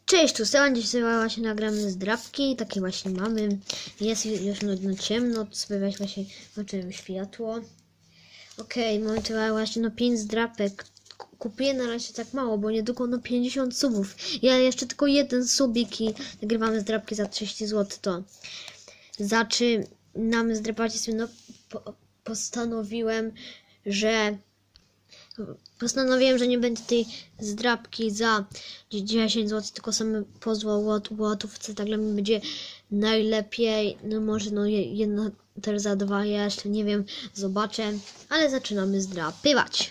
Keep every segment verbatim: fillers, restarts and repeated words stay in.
Cześć, tu Sean, dzisiaj sobie właśnie nagramy zdrabki, takie właśnie mamy. Jest już no, no ciemno, to sobie właśnie włączyłem światło. Okej, okay, mamy tutaj właśnie no pięć zdrapek. Kupię na razie tak mało, bo niedługo no pięćdziesiąt subów. Ja jeszcze tylko jeden subik i nagrywamy zdrabki za trzydzieści złotych. To zaczynamy zdrapać. No, po, postanowiłem, że Postanowiłem, że nie będzie tej zdrabki za dziesięć złotych, tylko same po złotówce. Tak dla mnie będzie najlepiej. No może no jedna też za dwa, ja jeszcze nie wiem, zobaczę. Ale zaczynamy zdrapywać.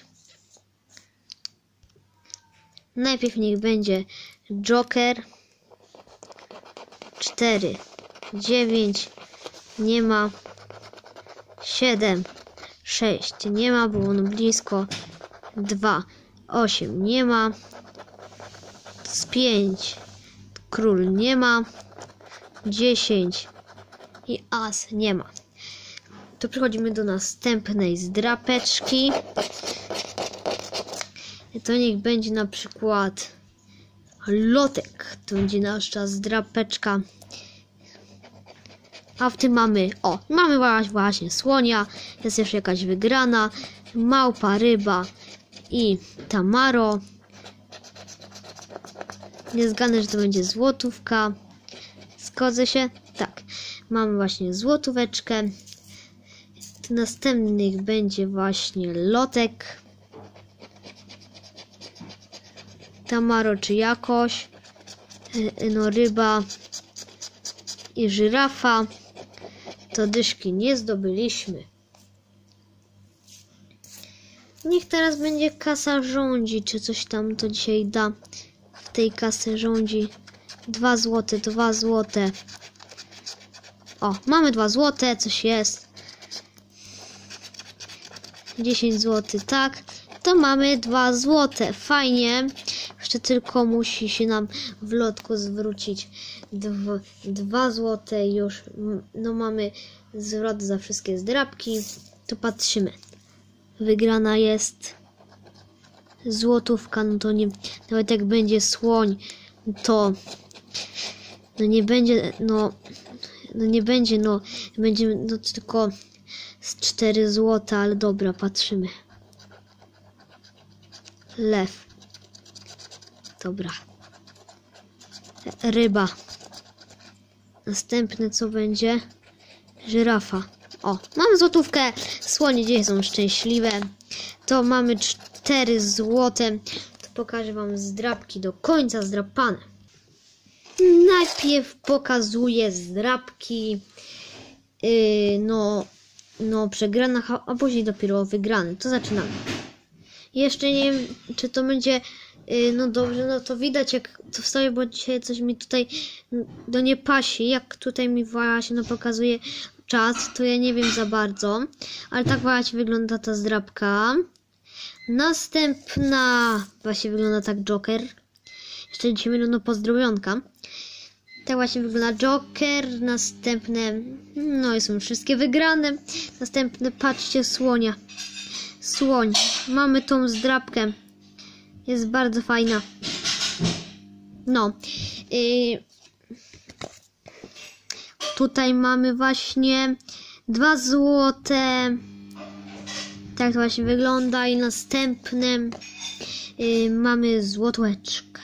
Najpierw niech będzie Joker. cztery, dziewięć, nie ma. siedem, sześć, nie ma, było ono blisko. dwa, osiem, nie ma. Z pięć, król nie ma. dziesięć i as nie ma. To przechodzimy do następnej zdrapeczki. To niech będzie na przykład lotek. To będzie nasza zdrapeczka. A w tym mamy, o, mamy właśnie słonia. Jest jeszcze jakaś wygrana. Małpa, ryba i Tamaro. Nie zgadnę, że to będzie złotówka. Zgodzę się? Tak. Mamy właśnie złotóweczkę. Następnych będzie właśnie lotek. Tamaro czy jakoś. No ryba i żyrafa. To dyszki nie zdobyliśmy. Niech teraz będzie kasa rządzi, czy coś tam to dzisiaj da. W tej kasy rządzi dwa złote, dwa złote. O, mamy dwa złote, coś jest. dziesięć złotych, tak. To mamy dwa złote, fajnie. Jeszcze tylko musi się nam w lotku zwrócić dwa złote już. No mamy zwrot za wszystkie zdrabki. To patrzymy. Wygrana jest złotówka, no to nie, nawet jak będzie słoń, to no nie będzie, no, no nie będzie, no będzie no tylko z cztery złote, ale dobra, patrzymy. Lew. Dobra. Ryba. Następne co będzie? Żyrafa. O, mamy złotówkę. Słonie dzisiaj są szczęśliwe. To mamy cztery złote. To pokażę wam zdrabki do końca zdrapane. Najpierw pokazuję zdrabki. Yy, no, no przegrana, a później dopiero wygrane. To zaczynamy. Jeszcze nie wiem, czy to będzie... Yy, no dobrze, no to widać jak to wstaje, bo dzisiaj coś mi tutaj do nie pasi. Jak tutaj mi właśnie no, pokazuje czas, to ja nie wiem za bardzo, ale tak właśnie wygląda ta zdrabka. Następna właśnie wygląda tak Joker. Jeszcze dzisiaj będą no, pozdrowionka. Tak właśnie wygląda Joker. Następne, no i są wszystkie wygrane. Następne, patrzcie, słonia. Słoń. Mamy tą zdrabkę. Jest bardzo fajna. No. Yy, Tutaj mamy właśnie dwa złote. Tak to właśnie wygląda. I następne yy, mamy złotóweczkę.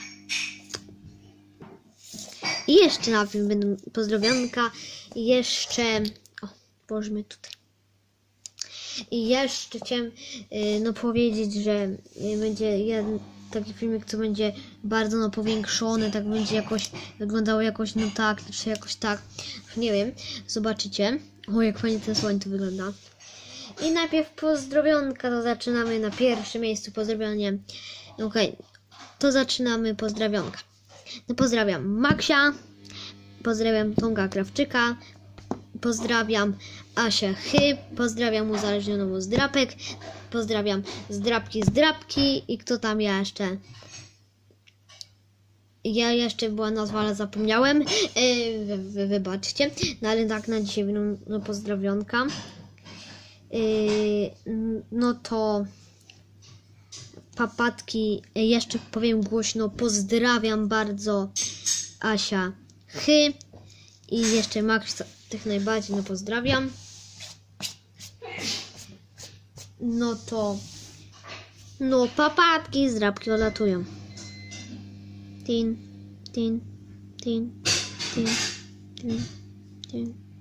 I jeszcze na tym będą pozdrowionka. I jeszcze... O, położymy tutaj. I jeszcze chciałem yy, no powiedzieć, że yy, będzie jeden taki filmik, co będzie bardzo no powiększony, tak będzie jakoś wyglądało jakoś no tak, czy jakoś tak, nie wiem, zobaczycie. O, jak fajnie ten słoń to wygląda. I najpierw pozdrowionka, to zaczynamy na pierwszym miejscu pozdrowienie. Okej, okay. To zaczynamy pozdrowionka. No pozdrawiam Maksia, pozdrawiam Tomka Krawczyka, pozdrawiam Asię Chy, pozdrawiam uzależnioną od zdrapek, pozdrawiam zdrapki zdrapki i kto tam ja jeszcze? Ja jeszcze była nazwa, ale zapomniałem. Yy, wy, wy, wybaczcie. No ale tak na dzisiaj będą no, pozdrowionka. Yy, no to papatki, jeszcze powiem głośno, pozdrawiam bardzo Asia Chy i jeszcze Max tych najbardziej, no pozdrawiam. No to, no papatki z drapki olatują. Tin, tin, tin, tin, tin, tin.